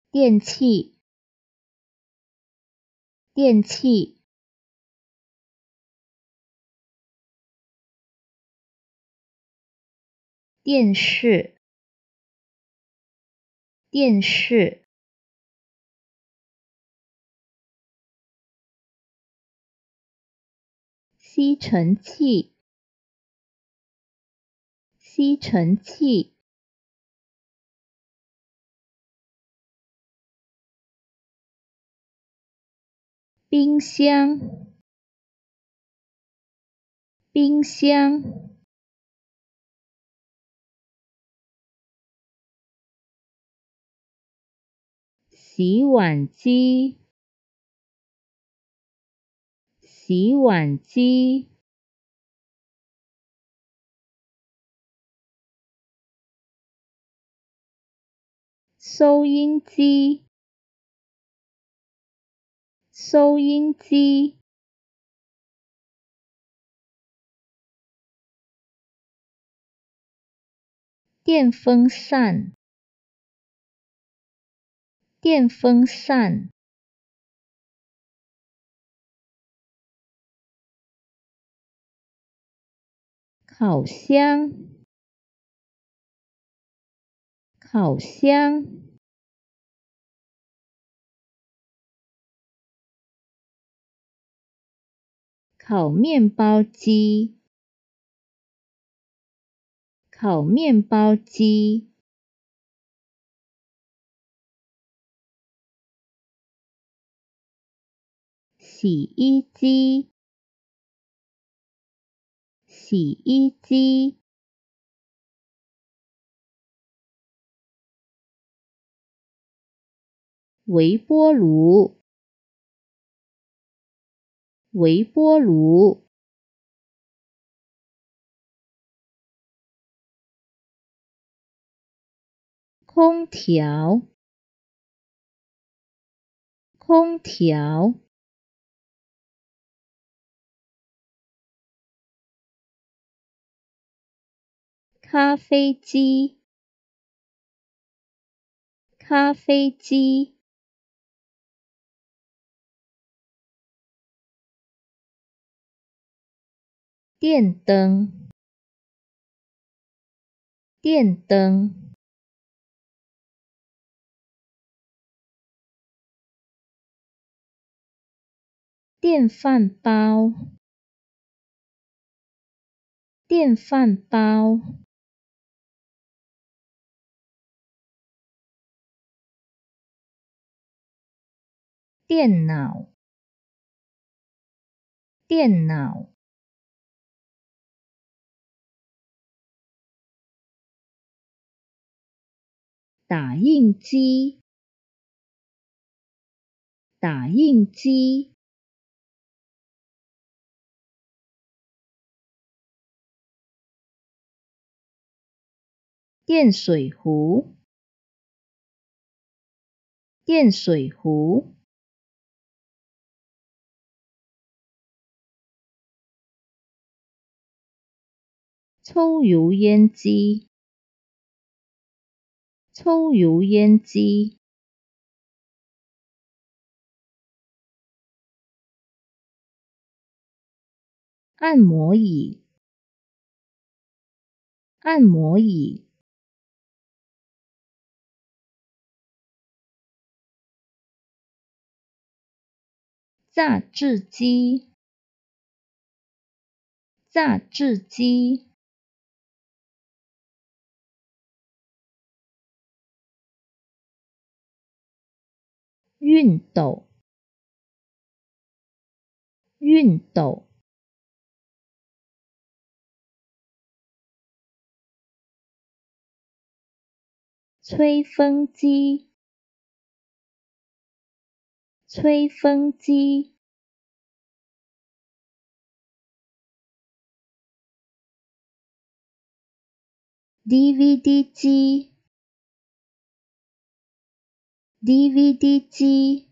电器，电器，电视，电视，吸尘器，吸尘器，冰箱，冰箱，洗碗机，洗碗机，收音机，收音机，电风扇，电风扇，烤箱，烤箱，烤面包机，烤面包机，洗衣机，洗衣机，微波炉，微波炉，空调，空调，咖啡机，咖啡机，电灯，电灯，电饭煲，电饭煲，电脑，电脑，打印机，打印机，电水壶，电水壶，抽油烟机，抽油烟机，按摩椅，按摩椅，榨汁机，榨汁机，熨斗，熨斗，吹风机，吹风机，DVD 机，DVD 机，